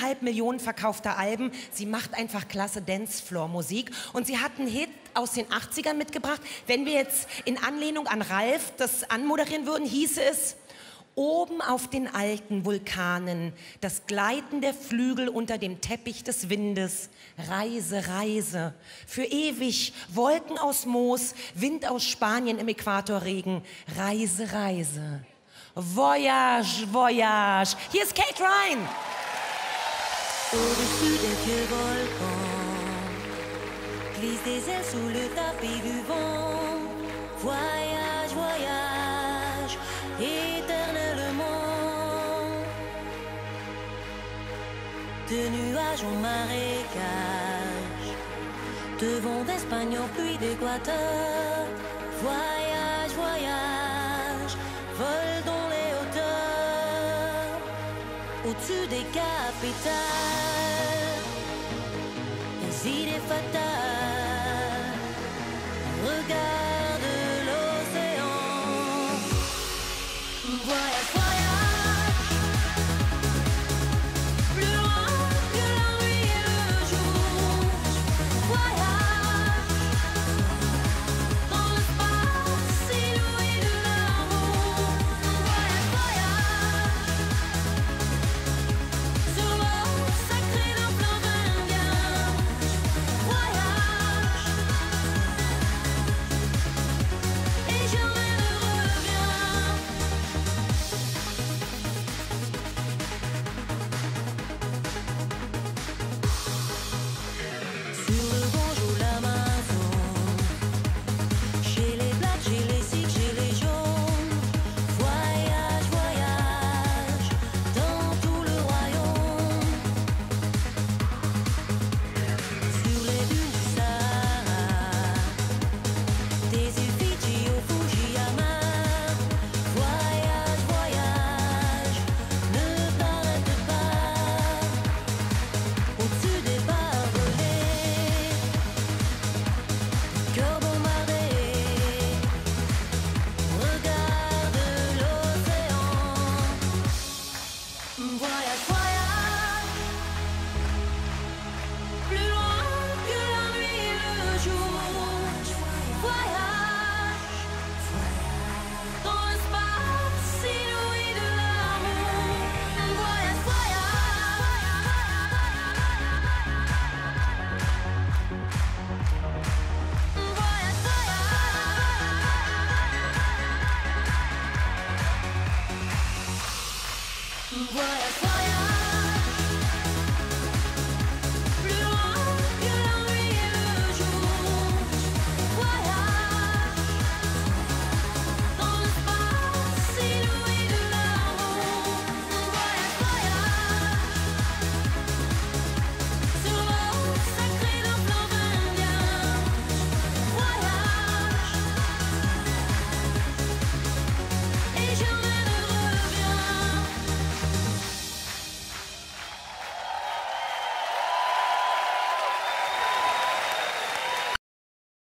1,5 Millionen verkaufter Alben. Sie macht einfach klasse Dancefloor-Musik. Und sie hat einen Hit aus den 80ern mitgebracht. Wenn wir jetzt in Anlehnung an Ralf das anmoderieren würden, hieße es: Oben auf den alten Vulkanen, das Gleiten der Flügel unter dem Teppich des Windes. Reise, Reise, für ewig, Wolken aus Moos, Wind aus Spanien im Äquatorregen. Reise, Reise. Voyage, Voyage. Hier ist Kate Ryan. Au-dessus des vieux volcans, glisse des ailes sous le tapis du vent. Voyage, voyage, éternellement. De nuages en marécage, de vent d'Espagne en pluie d'Équateur. Voyage, voyage, vol dans les hauteurs, au-dessus des capitales. Les idées fatales.